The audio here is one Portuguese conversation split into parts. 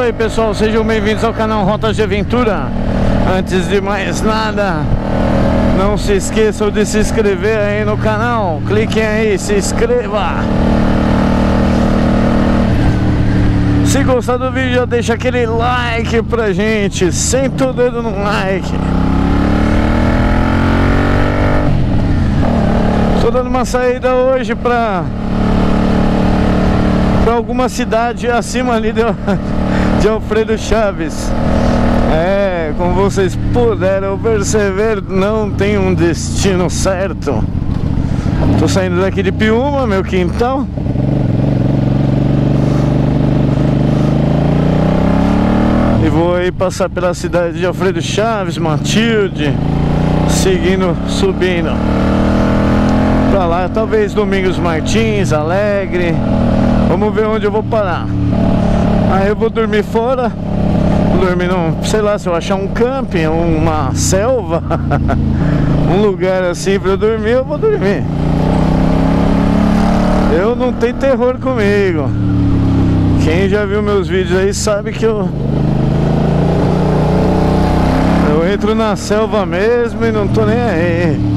aí, pessoal, sejam bem-vindos ao canal Rotas de Aventura. Antes de mais nada, não se esqueçam de se inscrever aí no canal. Cliquem aí, se inscreva. Se gostar do vídeo, já deixa aquele like pra gente. Senta o dedo no like. Estou dando uma saída hoje pra alguma cidade acima ali de Alfredo Chaves. Como vocês puderam perceber, não tem um destino certo. Tô saindo daqui de Piúma, meu quintal. E vou aí passar pela cidade de Alfredo Chaves, Matilde, seguindo, subindo pra lá, talvez Domingos Martins, Alegre. Vamos ver onde eu vou parar. Aí eu vou dormir fora. Vou dormir num, sei lá, se eu achar um camping, uma selva, um lugar assim pra eu dormir, eu vou dormir. Eu não tenho terror comigo. Quem já viu meus vídeos aí sabe que eu entro na selva mesmo e não tô nem aí.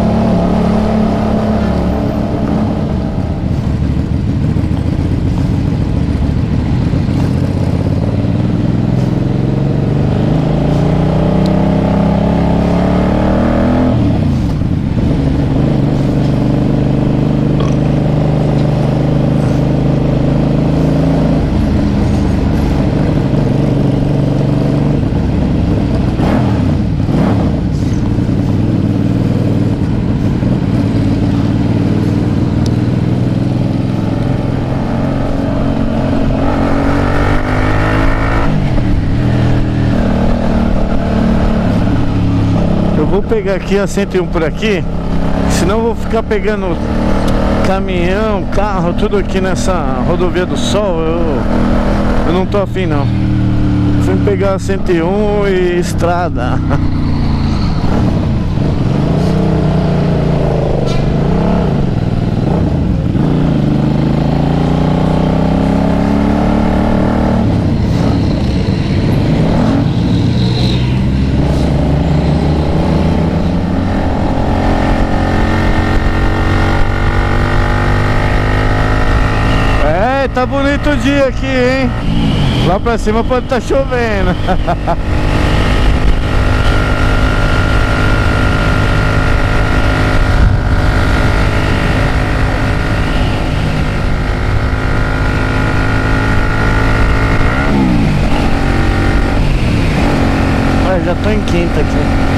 Vou pegar aqui a 101 por aqui, senão eu vou ficar pegando caminhão, carro, tudo aqui nessa rodovia do Sol. Eu não tô afim não. Fui pegar a 101 e estrada. Tá bonito o dia aqui, hein? Lá pra cima pode estar chovendo. Já tô em quinta aqui.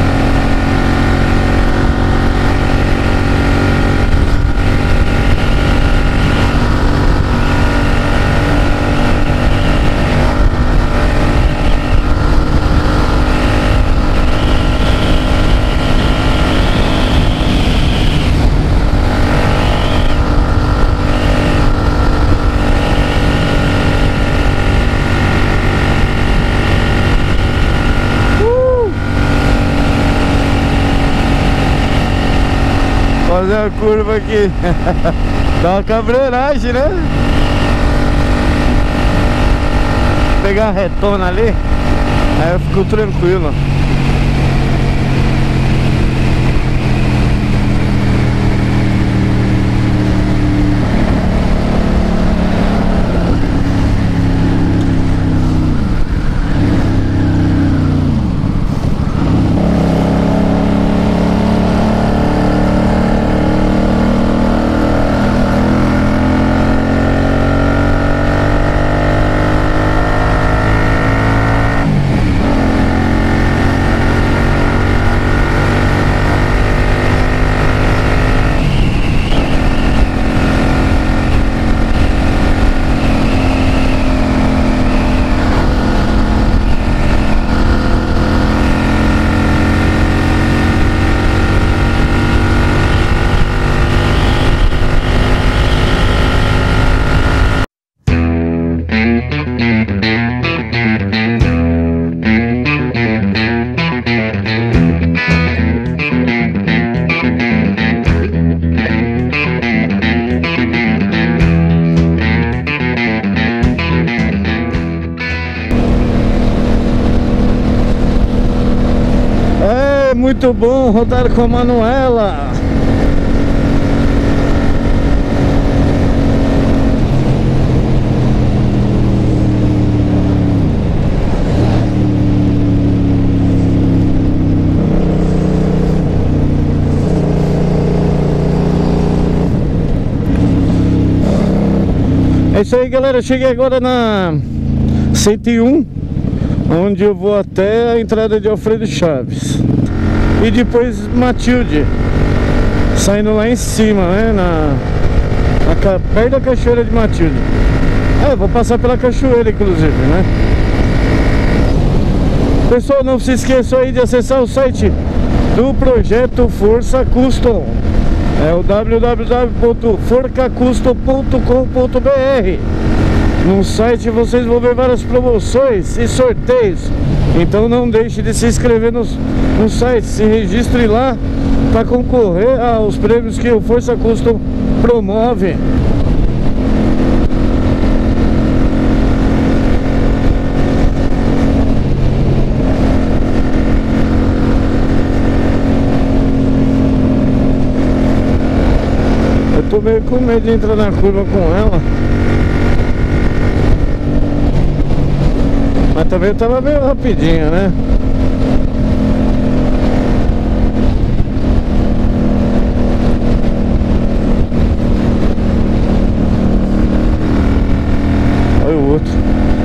Fazer a curva aqui. Dá uma cabreiragem, né? Pegar a retona ali, aí eu fico tranquilo. muito bom rodar com a Manuela. É isso aí, galera, eu cheguei agora na 101, onde eu vou até a entrada de Alfredo Chaves e depois Matilde, saindo lá em cima, né, perto da cachoeira de Matilde. Eu vou passar pela cachoeira, inclusive, né. Pessoal, não se esqueçam aí de acessar o site do projeto Força Custom. É o www.forcacustom.com.br. No site vocês vão ver várias promoções e sorteios. Então não deixe de se inscrever no site, se registre lá para concorrer aos prêmios que o Força Custom promove. Tô meio com medo de entrar na curva com ela, mas também eu tava meio rapidinho, né? Olha o outro.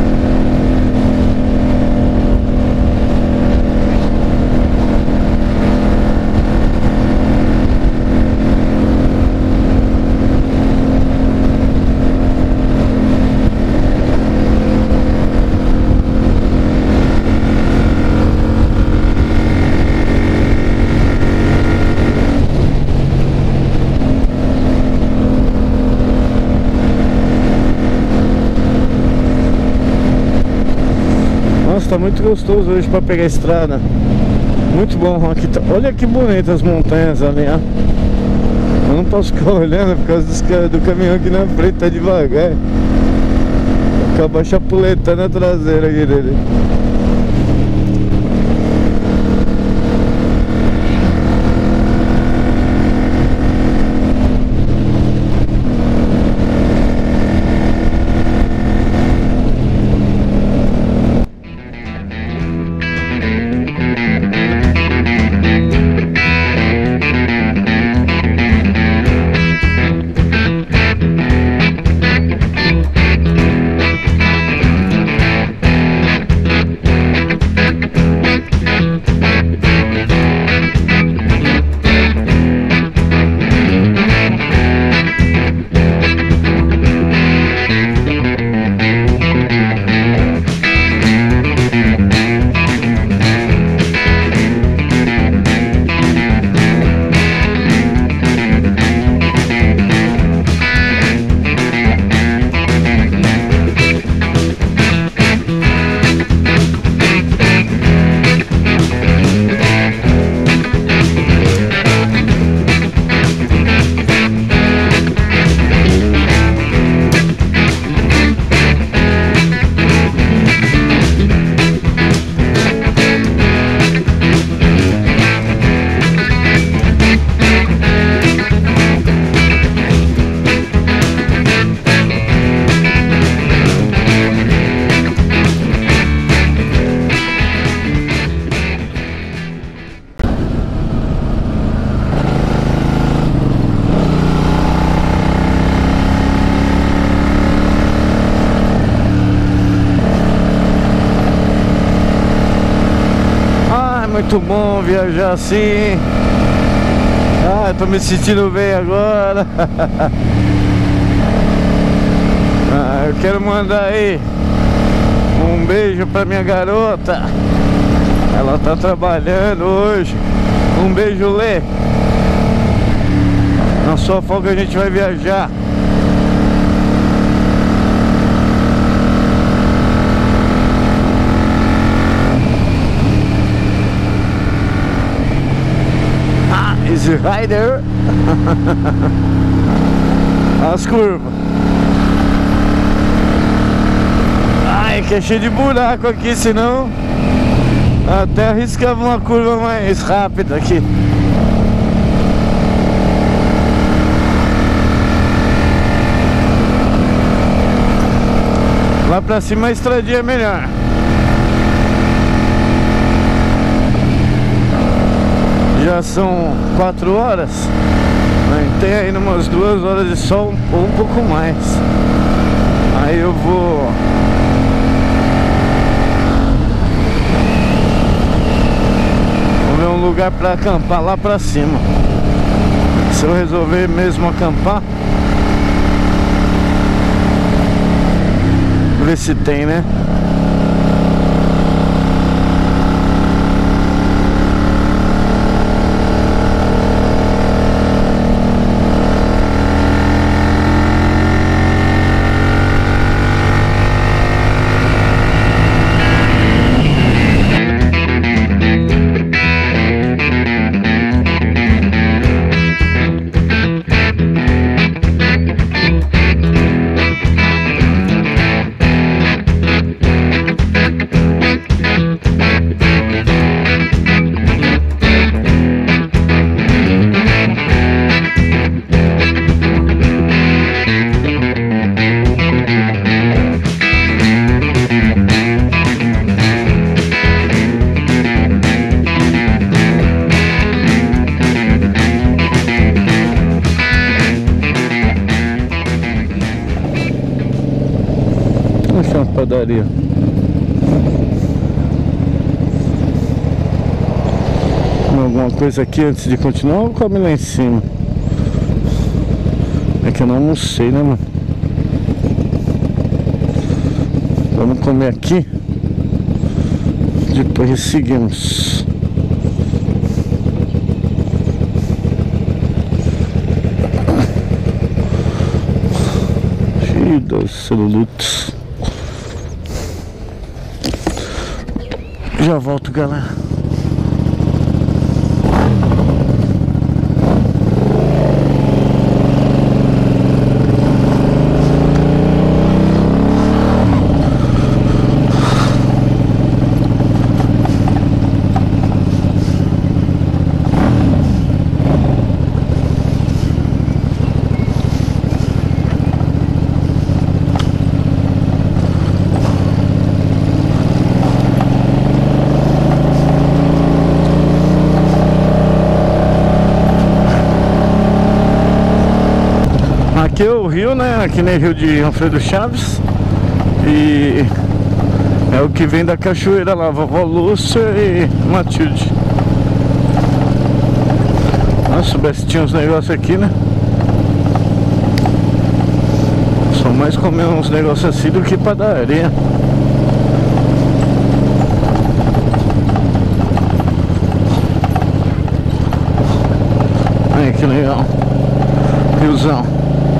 Tá muito gostoso hoje para pegar a estrada. Muito bom aqui. Olha que bonitas as montanhas ali, ó. Eu não posso ficar olhando por causa do caminhão aqui na frente, tá devagar. Acaba chapuletando a traseira aqui dele. Muito bom viajar assim. Ah, tô me sentindo bem agora. Eu quero mandar aí um beijo pra minha garota. Ela tá trabalhando hoje. Um beijo, Lê. Na sua folga a gente vai viajar. Easy Rider. As curvas. Ai, que é cheio de buraco aqui, senão Até arriscava uma curva mais rápida aqui. Lá pra cima a estradinha é melhor. Já são 4 horas. Tem ainda umas 2 horas de sol ou um pouco mais. Aí eu vou ver um lugar pra acampar lá pra cima. Se eu resolver mesmo acampar, ver se tem, né? Padaria. Alguma coisa aqui antes de continuar ou come lá em cima? É que eu não almocei, né, mano? Vamos comer aqui. Depois seguimos. Cheio dos celulutes. Já volto, galera. Aqui é o rio, né? Aqui nem Rio de Alfredo Chaves. E é o que vem da cachoeira lá, Vovó Lúcia e Matilde. Nossa, soubesse tinha uns negócios aqui, né? Só mais comer uns negócios assim do que padaria. Ai, que legal. Riozão.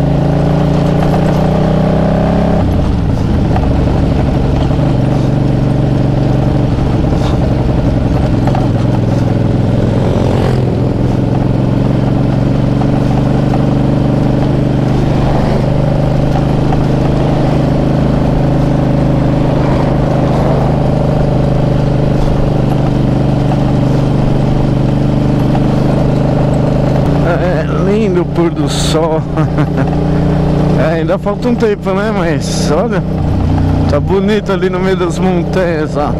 Lindo pôr do sol. Ainda falta um tempo, né? Mas olha, tá bonito ali no meio das montanhas, ó.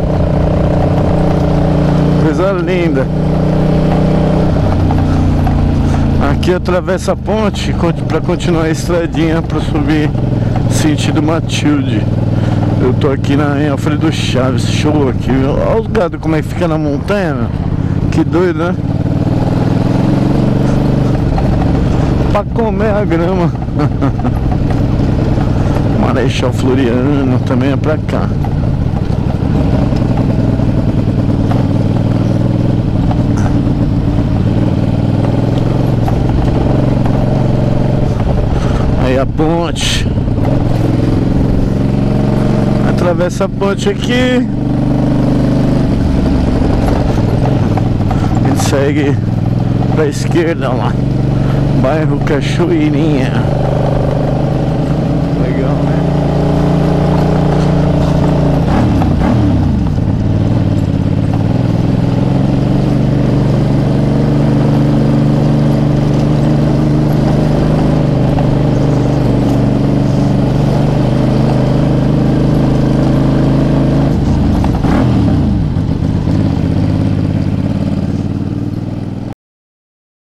Coisa linda. Aqui atravessa a ponte para continuar a estradinha para subir sentido Matilde. Eu tô aqui em Alfredo Chaves. Show aqui. Olha os gado como é que fica na montanha, meu. Que doido, né? Pra comer a grama. Marechal Floriano também é pra cá. Aí a ponte. Atravessa a ponte aqui. A gente segue pra esquerda lá. Bairro Cachoeirinha.